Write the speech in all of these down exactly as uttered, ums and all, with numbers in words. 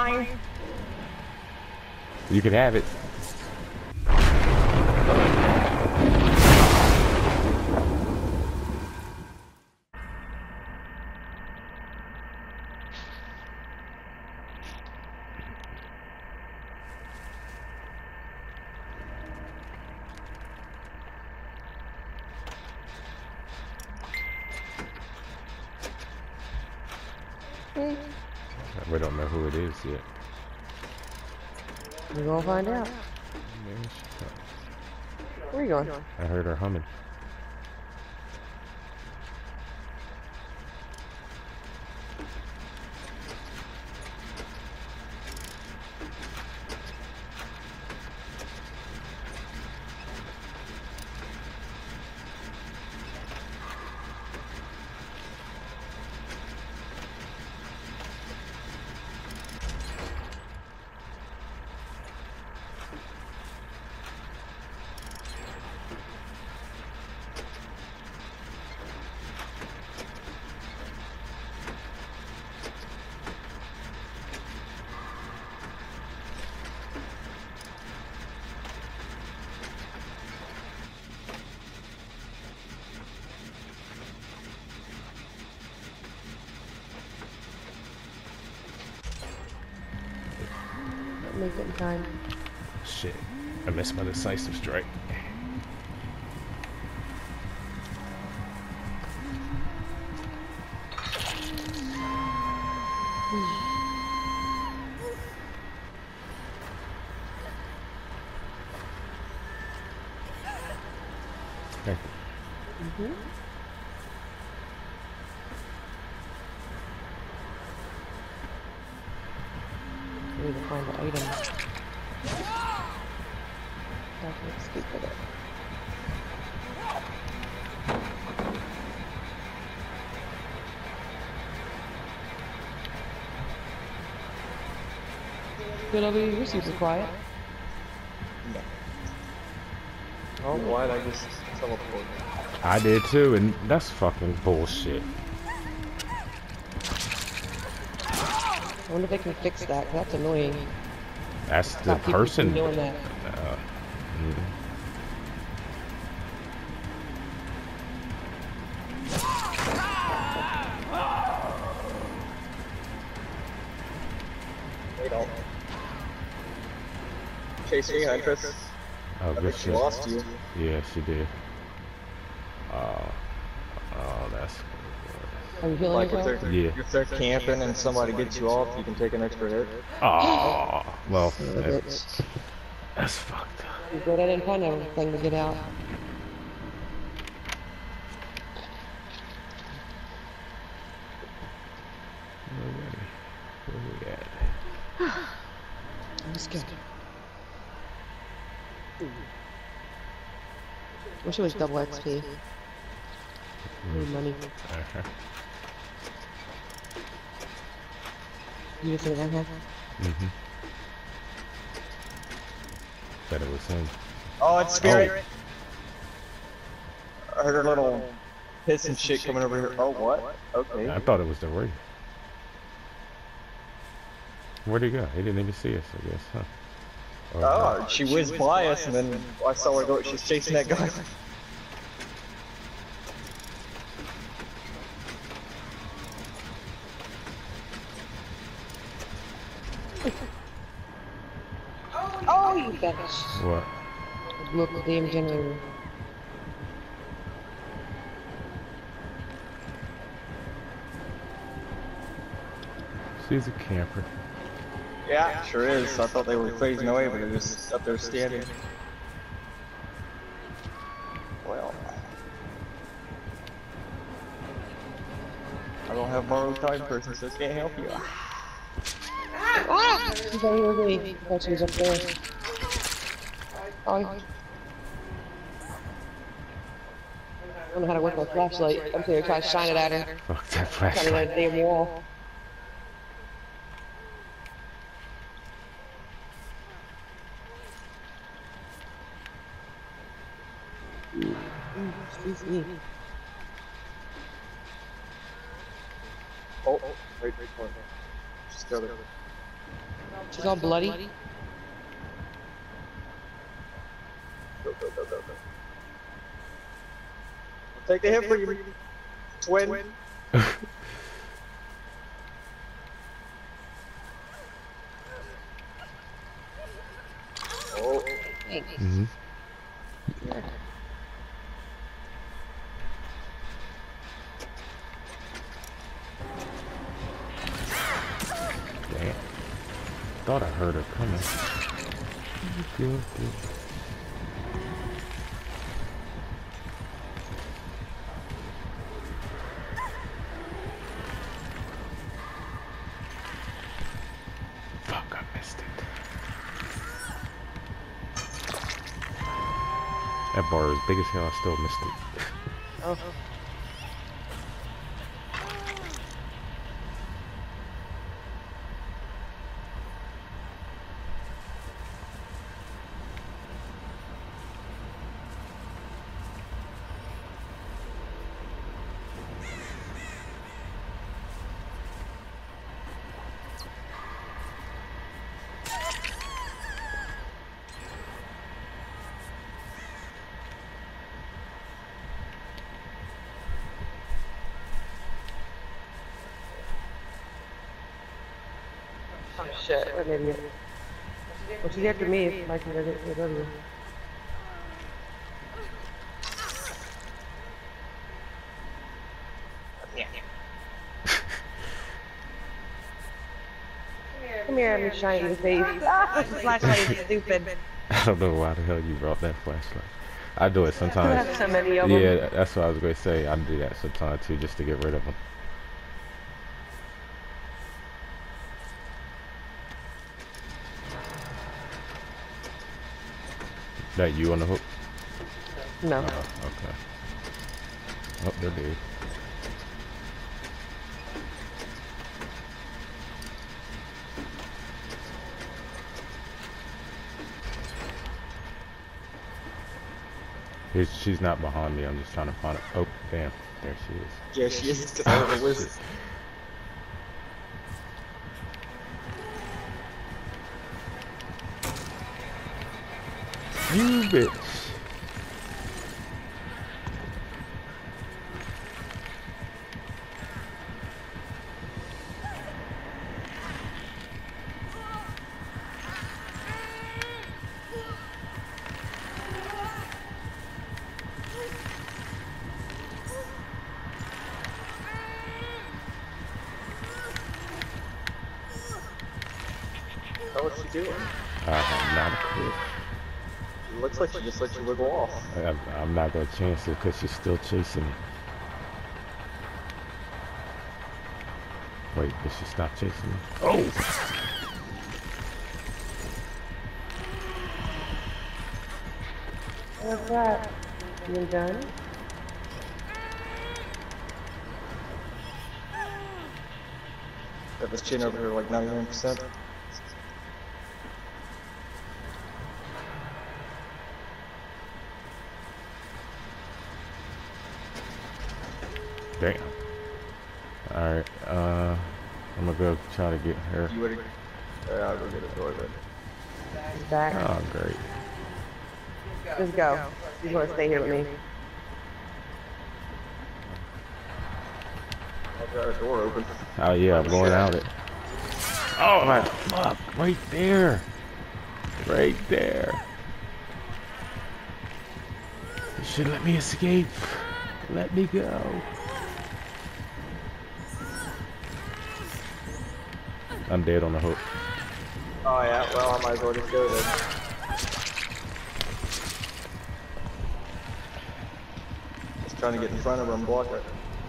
mine. You can have it. We don't know who it is yet. We're gonna find out. Where are you going? I heard her humming. Make it in time. Shit. I missed my decisive strike. Okay. Mm-hmm. We need to find the item. Definitely escape with it. Good, L B, you're super quiet. Oh, why did I just teleport? I did too, and that's fucking bullshit. I wonder if they can fix that, 'cause that's annoying. That's the Stop people person. from doing that. Uh, mm. They don't. Chasing Huntress. Oh, I good think she shit. lost you. Yeah, she did. Oh, oh, that's. Are you healing Like if yourself? they're, Yeah. if they're camping and somebody gets you off, you can take an extra hit. Oh, well, Son of a that's, bitch. that's fucked up. I'm glad I didn't find everything to get out. Where we at? I'm scared. Wish it was double X P. Need money. Uh-huh. You just say that, huh? Mm-hmm. That it was him. Oh, it's Spirit. I heard a little piss and shit coming over here. Oh, what? Okay. I thought it was the ring. Where'd he go? He didn't even see us, I guess, huh? Or Oh, not. she whizzed by us and then I saw her go. She's chasing that guy. Oh, you bitch! What? I blew up the damn generator. She's a camper. Yeah, sure is. I thought they were phasing away, but they're just up there standing. Well, I don't have borrowed time person, so I can't help you. Ah! She's right here with me. I thought she was up there. Oh. I don't know how to work my flashlight. I'm here to try to shine it at her. Fuck that Shine it at flashlight. the damn wall. Excuse me. Oh, oh, wait, wait, wait. She's still there. She's all bloody. Go, go, go, go, go. Take the hit for you, twin. Oh. Thanks. Mm-hmm. Damn. Thought I heard her coming. Good, good. Fuck, I missed it. That bar is big as hell, I still missed it. Oh. Oh shit, what an idiot. Well, she's after me if Mikey does it with other. Come here, I'm shiny in the face. Ah, the flashlight is stupid. I don't know why the hell you brought that flashlight. I do it sometimes. There's so many of them. Yeah, that's what I was going to say. I do that sometimes too, just to get rid of them. That you on the hook? No. Oh, okay. Oh, they're dead. Here's, she's not behind me. I'm just trying to find her. Oh, damn. There she is. Yeah, she is. Cause I was a wizard. You bitch. Oh, what's she doing? I have not a clue. It looks like she just let you wiggle off. I, I'm not going to chance it because she's still chasing me. Wait, did she stop chasing me? Oh! What's that? You done? Got this chin over here like ninety-nine percent. Damn. Alright, uh, I'm gonna go try to get her. You would have. Yeah, I'll go get a door then. He's back. Oh, great. Just go. He's gonna stay here with me. I've got a door open. Oh, yeah, I'm going out it. Oh, my fuck. Right there. Right there. You should let me escape. Let me go. I'm dead on the hook. Oh yeah, well I might as well just go then. Just trying to get in front of her and block her.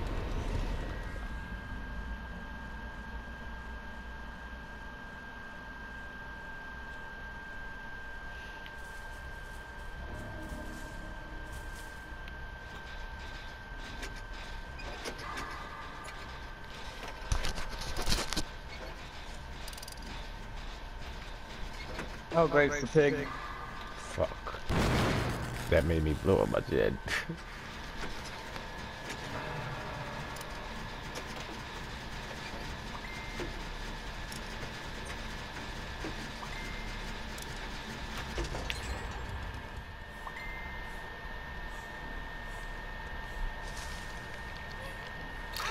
Oh, great for pig. Fuck. That made me blow up my jet.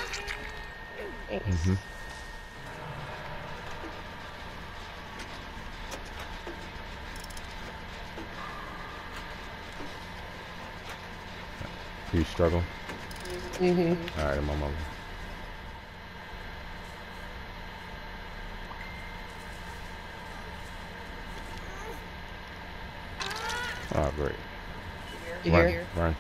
Thanks. Mm-hmm. You struggle? Mm-hmm. Alright, I'm on my way. Oh, great. You Run, hear? run.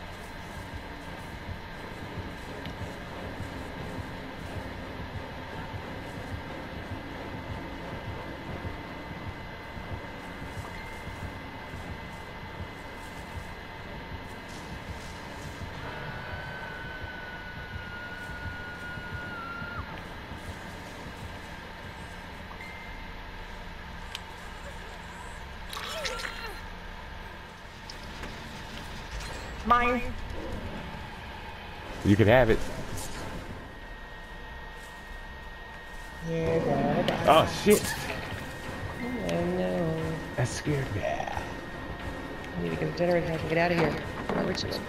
Mine. You can have it. Yeah, Oh, shit. oh no. That scared me. I need to get a generator. I can get out of here. Come on, Richard.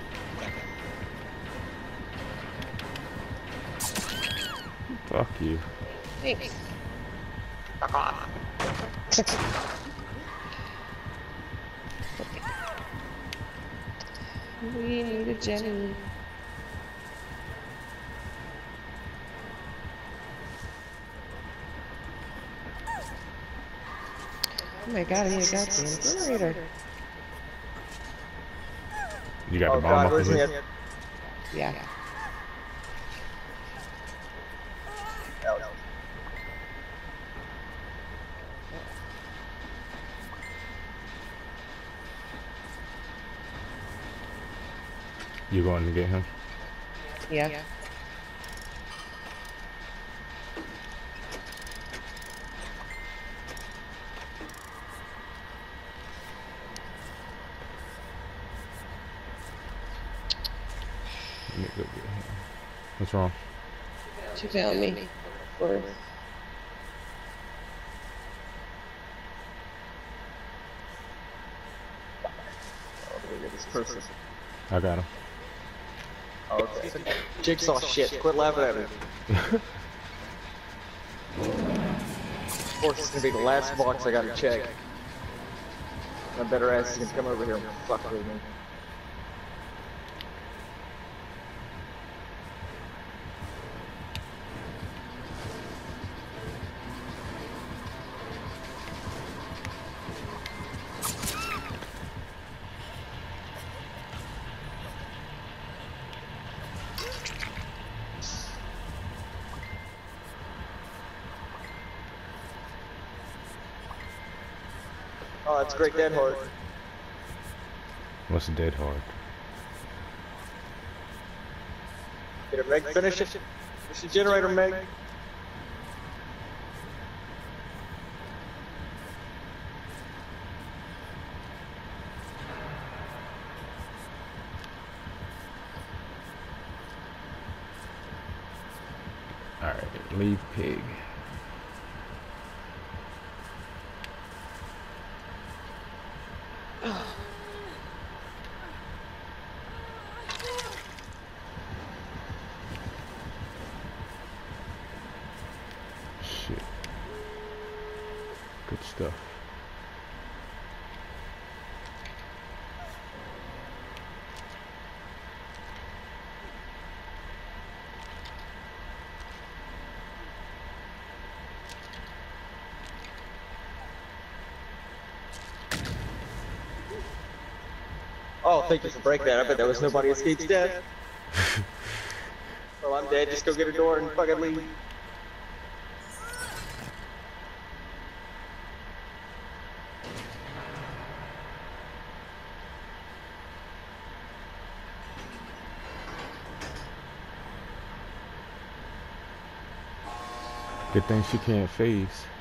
Fuck you. Thanks. We need a Jenny. Oh my god, I need a goddamn generator. You got Oh the bomb god, up where's in he here? at? Yeah. Oh, You going to get him? Yeah. Yeah. Let me go get him. What's wrong? She found me. Or oh, let me get this person. I got him. Oh, okay. Jigsaw shit. Quit laughing at me. Of course, it's gonna be the last box I gotta check. My better ass is gonna come over here and fuck with me. Oh, that's great, Dead Hard. What's dead hard? Get it, Meg. Finish it. Finish the generator, Meg. Alright, leave pig. Shit. Good stuff. Oh, thank you for breaking that. I bet there was nobody escapes death. Well, I'm dead. Just go get a door and fucking leave. Good thing she can't phase.